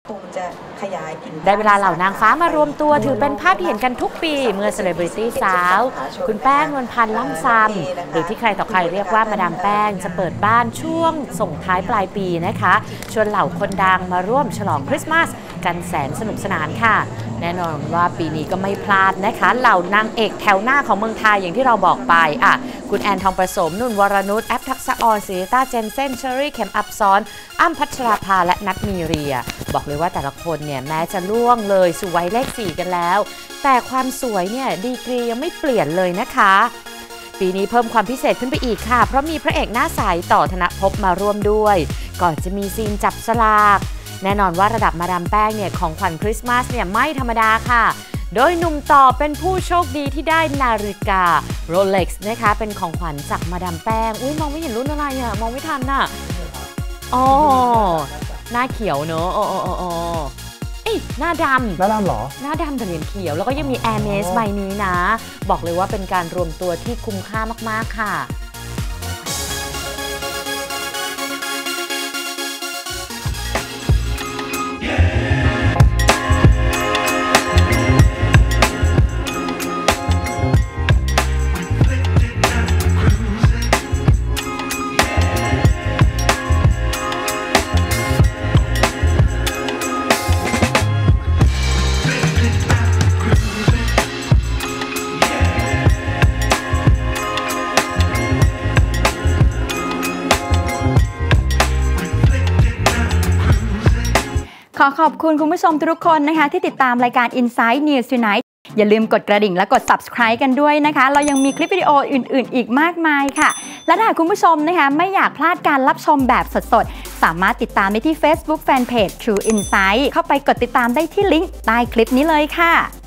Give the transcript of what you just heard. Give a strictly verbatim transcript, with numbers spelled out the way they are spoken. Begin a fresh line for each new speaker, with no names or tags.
คงจะขยายกิน
ได้เวลาเหล่านางฟ้ามารวมตัวถือเป็นภาพที่เห็นกันทุกปีเมื่อเซเลบริตี้สาวคุณแป้งนวลพันธ์ล่ำซำหรือที่ใครต่อใครเรียกว่ามาดามแป้งจะเปิดบ้านช่วงส่งท้ายปลายปีนะคะชวนเหล่าคนดังมาร่วมฉลองคริสต์มาสกันแสนสนุกสนานค่ะแน่นอนว่าปีนี้ก็ไม่พลาดนะคะเหล่านางเอกแถวหน้าของเมืองไทยอย่างที่เราบอกไปอ่ะคุณแอนทองประสมนุ่นวรนุชแอปทักษะออนศิริต้าเจนเซนเชอรี่เข็มอับซ้อนอ้ำพัชราภาและนัทมีเรียบอกเลยว่าแต่ละคนเนี่ยแม้จะล่วงเลยสู่วัยเลขสี่กันแล้วแต่ความสวยเนี่ยดีกรียังไม่เปลี่ยนเลยนะคะปีนี้เพิ่มความพิเศษขึ้นไปอีกค่ะเพราะมีพระเอกหน้าใสต่อธนภพมาร่วมด้วยก่อนจะมีซีนจับสลากแน่นอนว่าระดับมาดามแป้งเนี่ยของขวัญคริสต์มาสเนี่ยไม่ธรรมดาค่ะโดยหนุ่มต่อเป็นผู้โชคดีที่ได้นาฬิกา Rolex นะคะเป็นของขวัญจากมาดามแป้งอุ้ยมองไม่เห็นรุ่นอะไรอ่ะมองไม่ทันน่ะอ๋อหน้าเขียวเนอะอ๋ออ๋ออ๋อเอ้ยหน้าดำ
หน้าดำเหรอ
หน้าดำแต่เหรียญเขียวแล้วก็ยังมี Hermes ใบนี้นะบอกเลยว่าเป็นการรวมตัวที่คุ้มค่ามากๆค่ะ
ขอขอบคุณคุณผู้ชมทุกคนนะคะที่ติดตามรายการ Inside News Tonight อย่าลืมกดกระดิ่งและกด Subscribe กันด้วยนะคะเรายังมีคลิปวิดีโออื่นๆอีกมากมายค่ะและถ้าคุณผู้ชมนะคะไม่อยากพลาดการรับชมแบบสดๆสามารถติดตามได้ที่ Facebook Fanpage True Insight เข้าไปกดติดตามได้ที่ลิงก์ใต้คลิปนี้เลยค่ะ